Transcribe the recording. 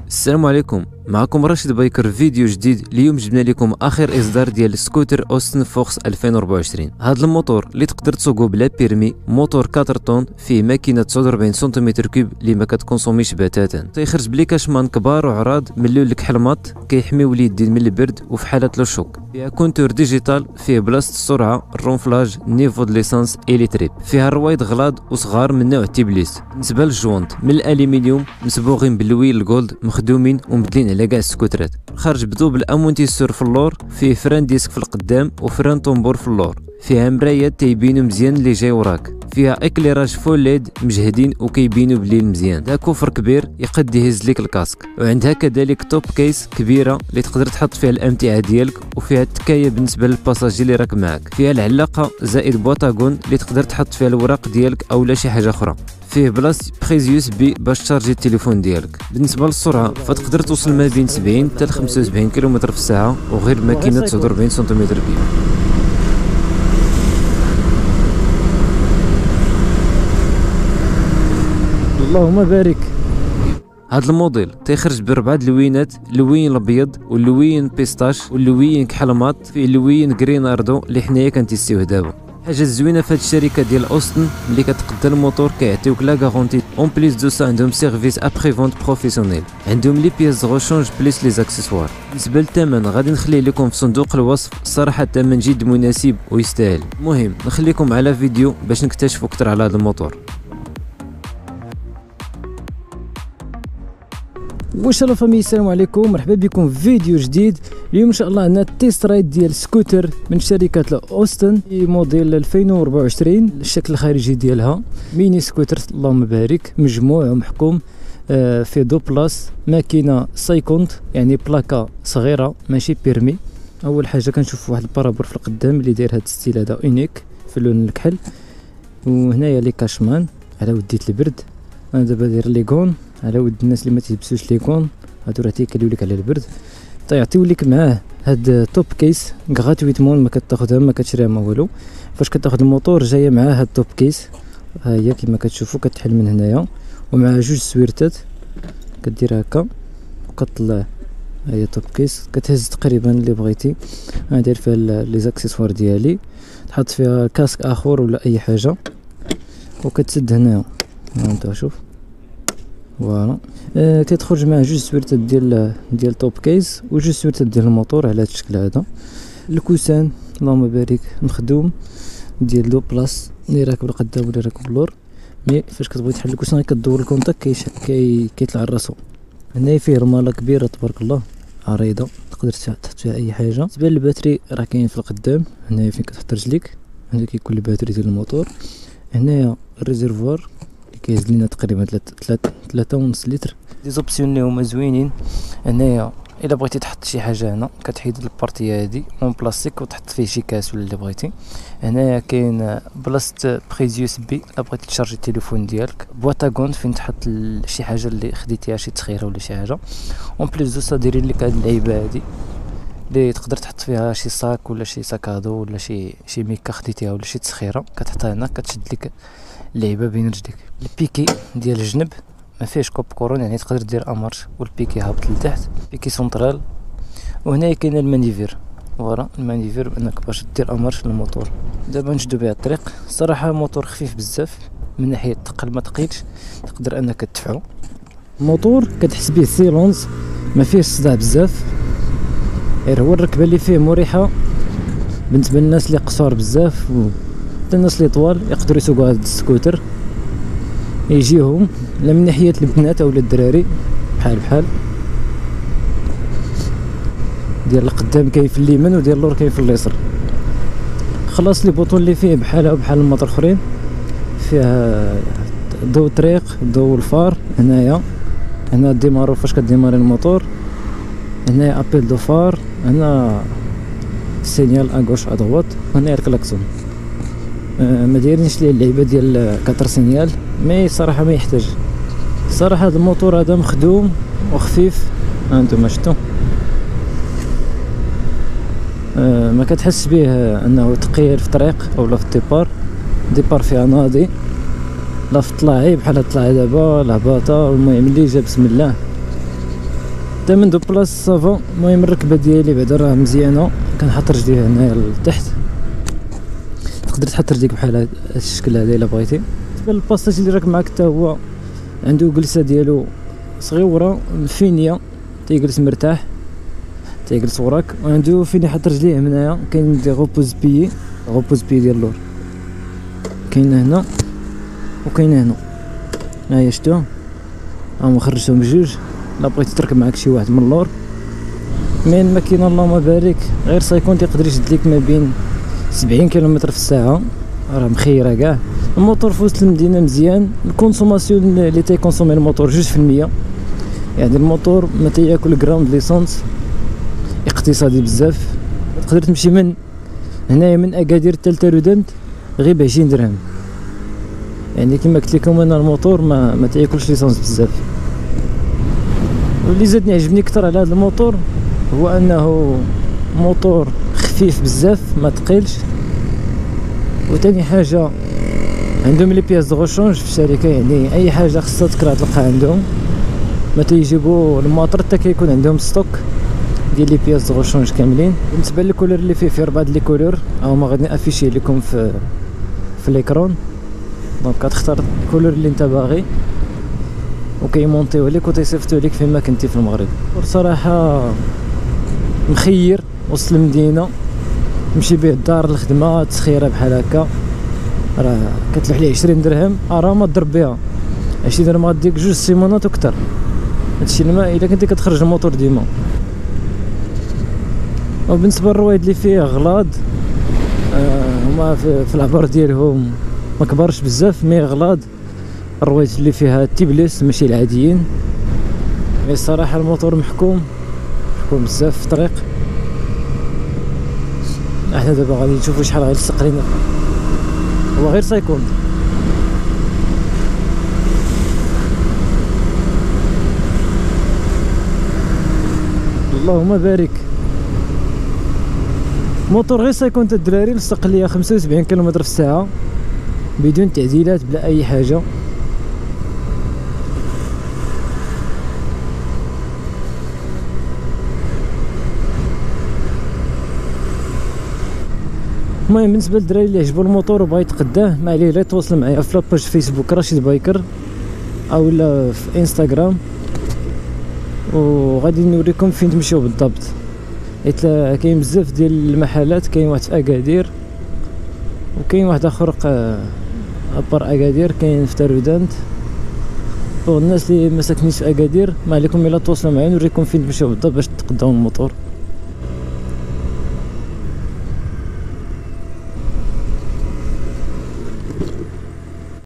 السلام عليكم، معكم راشد بايكر فيديو جديد. اليوم جبنا لكم اخر اصدار ديال سكوتر اوستن فوكس 2024. هذا الموتور اللي تقدر تسوقو بلا بيرمي، موتور 4 طون فيه ماكينه 49 سنتيمتر كوب اللي ما كتكونسوميش بتاتا، تيخرج بلي كاشمان كبار وعراض ملول لك حلمات كيحميو اليدين من البرد وفي حاله لو شوك. فيها كونتور ديجيتال، فيه بلاصه السرعه، الرونفلاج، نيفو د ليسانس اليتريب، فيها الروايد غلاض وصغار من نوع تيبليس. بالنسبه للجوانت من الالومنيوم مصبوغين باللويل الجولد، مخدومين ومبدلين على كاع السكوترات. خارج بدوبل امونتيسور في اللور، فيه فران ديسك في القدام وفران طومبور في اللور. فيها مرايات تيبينو مزيان اللي جاي وراك. فيها اكليراج فول ليد مجهدين وكيبينو بالليل مزيان. دا كوفر كبير يقد يهز ليك الكاسك، وعندها كذلك توب كيس كبيره اللي تقدر تحط فيها الامتعه ديالك، وفيها التكايه بالنسبه للباساجي اللي راك معاك. فيها العلاقه زائد بوطاغون اللي تقدر تحط فيها الوراق ديالك او لا شي حاجه اخرى. فيه بلاص بريز يو اس بي باش تشارجي التليفون ديالك. بالنسبه للسرعه فتقدر توصل ما بين 70 حتى ل 75 كيلومتر في الساعه، وغير ماكينه 49 سنتيمتر كيب. اللهم بارك. هذا الموديل تيخرج بربعه اللوينات، اللوين الابيض واللوين بيستاش واللوين كحلمات، فيه اللوين غريناردو اللي حنايا كنتيستيوه دابا. الحاجه الزوينه في هذه الشركه ديال اوستن ملي كتقدا الموتور كيعطيوك لا غارونتي. اون بليس دو سا عندهم سيرفيس ابري فونت بروفيسيونيل، عندهم لي بياس غوشونج بليس لي زاكسيسوار. بالنسبه للثمن غادي نخليه لكم في صندوق الوصف، الصراحه الثمن جد مناسب ويستاهل. المهم نخليكم على فيديو باش نكتشفوا اكثر على هذا الموتور. واش لا فامي، السلام عليكم، مرحبا بكم في فيديو جديد. اليوم ان شاء الله عندنا تيست رايد ديال سكوتر من شركه اوستن موديل 2024. الشكل الخارجي ديالها ميني سكوتر اللهم بارك، مجموع ومحكوم، في دو بلاص، ماكينه سايكونت يعني بلاكا صغيره ماشي بيرمي. اول حاجه كنشوف واحد البارابور في القدام اللي داير هذا الستيل هذا اونيك في اللون الكحل، وهنايا لي كاشمان على وديت البرد. انا دابا داير ليغون على ود الناس اللي ما تلبسوش ليكون، هادو راه تيكليو لك على البرد. تيعطيو لك معاه هاد توب كيس غراتويتمون، ما كتاخذها ما كتشريها ما والو. فاش كتاخذ الموتور جايه معاه هاد توب كيس، ها هي كما كتشوفوا كتحل من هنايا، ومع جوج سويرتات كدير هكا وكطلع. ها هي توب كيس كتهز تقريبا اللي بغيتي. انا داير فيها لي زاكسيسوار ديالي، تحط فيها كاسك اخر ولا اي حاجه، وكتسد هنايا. انت شوف فوالا. تيتخرج معاه جوج سويرتات ديال توب كيس وجوج سويرتات ديال الموتور على هذا الشكل هذا. الكوسان اللهم بارك مخدوم ديال دو بلاص، اللي راكب القدام واللي راكب اللور. مي فاش كتبغي تحل الكوسان كدور الكونتاك كيطلع راسو. هنا فيه رماله كبيره تبارك الله عريضه، تقدر تحط فيها اي حاجه. بالنسبه للباتري راه كاين في القدام، هنايا فين كتحط رجليك، هنا كيكون الباتري ديال الموتور. هنايا الريزيرفوار كيهز لينا تقريبا 3.5 لتر. دي زوبسيون اللي هما زوينين. هنايا الا بغيتي تحط شي حاجه هنا كتحيد البارتيه هادي اون بلاستيك وتحط فيه شي كاس ولا اللي بغيتي. هنايا كاين بلاصه بريز يو اس بي الا بغيتي تشارجي التليفون ديالك، بوطاغون فين تحط شي حاجه اللي خديتيها شي تسخيره ولا شي حاجه. اون بليس دو سا دايرين لك هاد اللعيبه هادي اللي تقدر تحط فيها شي صاك ولا شي ساكادو ولا شي ميكا خديتيها ولا شي تسخيره، كتحطها هنا كتشد لك اللعيبه بين رجليك. البيكي ديال الجنب ما فيهش كوب كورون، يعني تقدر دير امارش والبيكي هابط لتحت، بيكي سونترال. وهنا كاين المانيفير، فوالا المانيفير انك باش دير امارش للموتور. دابا نشدو بها الطريق. الصراحه موتور خفيف بزاف من ناحيه ثقل، ما ثقيلش، تقدر انك تدفعو. الموتور كتحس به سيلونس، ما فيهش صداع بزاف، غير هو الركبه اللي فيه مريحه بالنسبه للناس اللي قصار بزاف، حتى الناس اللي طوال يقدروا يسوقوا هذا السكوتر، يجيهم لا من ناحيه البنات او الدراري بحال ديال القدام كاين في اليمين وديال اللور كاين في اليسار. خلاص لي بوطون اللي فيه بحال الموتور الاخرين، فيها ضوء طريق، ضوء الفار. هنا ديمارو فاش كديماري الموتور، هنايا ابيل دو فار، هنا سينيال اغوش ادغوات، هنا الكلاكسون. ما دايرينش ليه اللعيبه ديال كاتر سينيال، مي صراحه ما يحتاج. صراحه هذا الموتور هذا مخدوم وخفيف، هانتوما شفتو. ما كتحس به انه ثقيل في الطريق اولا في الديبار فيها ناضي، لا في الطلاعي بحال الطلاعي دابا الهباطه. المهم اللي جا بسم الله من دو بلاص صافا. المهم الركبه ديالي بعدا راه مزيانه، كنحط رجلي هنايا لتحت، تقدر تحط رجليك بحال هاد الشكل هذا الا بغيتي. بالنسبه للباساج اللي راك معاك حتى هو عنده جلسه ديالو صغيره فينيه، تيجلس مرتاح، تيجلس وراك، وعنده فين يحط رجليه هنايا. كاين دي غوبوز بيي ديال اللور، كاين هنا وكاين هنا. ها هي شتوها، ها خرجتهم بجوج. لا بغيتي تركب معاك شي واحد من اللور، مي الماكينه اللهم بارك غير سايكون تيقدر يشد ليك ما بين 70 كيلومتر في الساعه، راه مخيره كاع. الموتور في وسط المدينه مزيان. الكونسوماسيون اللي تيكونسومي الموتور 2%، يعني الموتور ما تياكل غراوند ليسونس، اقتصادي بزاف. تقدر تمشي من هنايا من اكادير حتى لتارودانت غير ب20 درهم، يعني كما قلت لكم انا الموتور ما تياكلش ليسونس بزاف. واللي زادني عجبني اكثر على هذا الموتور هو انه موتور خفيف بزاف، ما ثقيلش. وثاني حاجه عندهم لي بياس دو غوشونج في الشركه، يعني اي حاجه خاصها تكرا تلقى عندهم، ما تيجيبوا الموتور حتى كيكون عندهم ستوك ديال لي بياس دو غوشونج كاملين. بالنسبه للكولور اللي فيه 4 لي كولور، هما غادي افيشي لكم في الاكران. دونك كتختار الكولور اللي انت باغي وكيمونطيوه لك وتيصيفطوه لك فين ما كنتي في المغرب. بصراحه مخير وسط المدينه، تمشي به الدار الخدمه تسخيره بحال هكا، راه كتلوح ليه 20 درهم. راه ما تضرب بها 20 درهم غاديك 2 سيمانات وكثر. هادشي الماء الا كنتي كتخرج الموتور ديما. وبالنسبه للرويد اللي فيه غلاض، هما في العبار ديالهم ما كبرش بزاف، مي غلاض. الرويد اللي فيها تيبليس ماشي العاديين، مي الصراحه الموتور محكوم بزاف في الطريق. احنا دابا غادي نشوفوا شحال غيلصق لينا، هو غير سايكوند. اللهم بارك، موتور غير سايكوند الدراري، لصق ليا 75 كيلومتر في الساعه بدون تعديلات بلا اي حاجه. المهم بالنسبه للدراري اللي عجبو الموتور وبغا يتقداه، ما عليه لا يتواصل معايا في لاباج فيسبوك رشيد بايكر او لا في انستغرام، وغادي نوريكم فين تمشيو بالضبط. حيت كاين بزاف ديال المحلات، كاين واحد في اكادير وكاين واحد اخر ابار اكادير كاين في تارودانت. والناس اللي ما ساكنينش في اكادير ما عليكم الا تواصلوا معايا نوريكم فين تمشيو بالضبط باش تقداو الموتور.